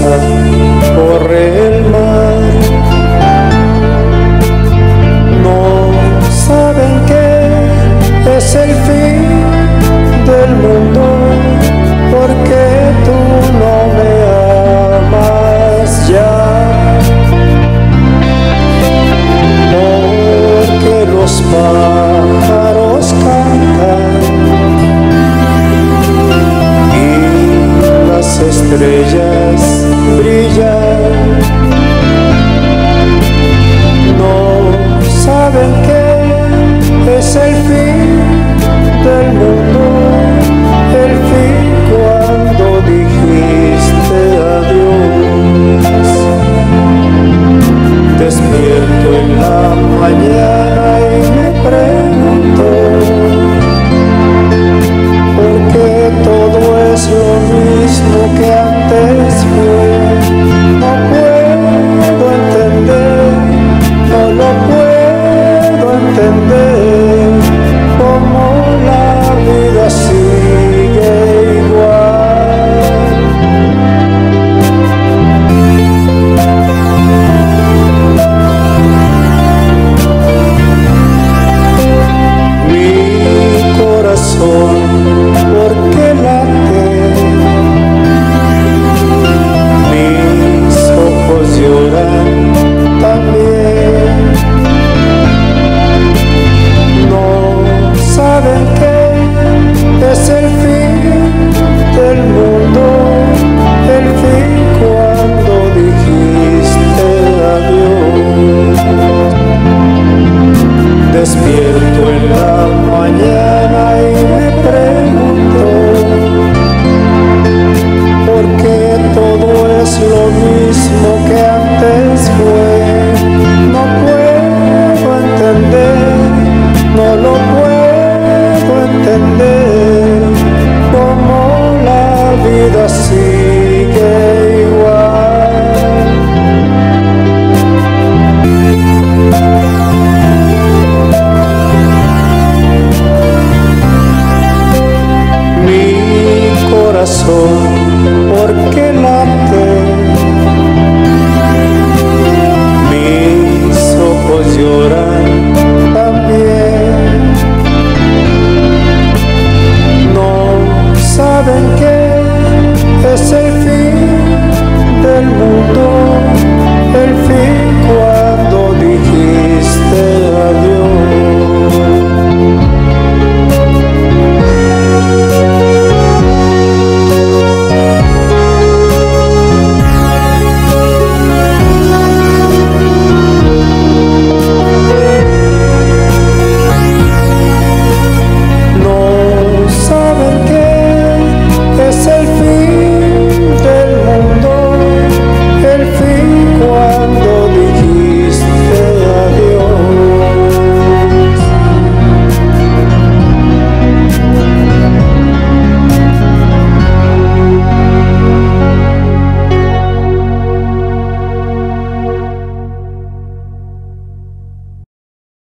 costa corre el mar. No saben que es el fin del mundo, porque tú no me amas ya, porque los pájaros cantan y las estrellas brillan. No saben que es el fin del mundo, el fin cuando dijiste adiós. Despierto en la mañana y me pregunto por qué todo es lo mismo que antes fue. No puedo entender, no lo puedo entender, cómo la vida sigue igual. Mi corazón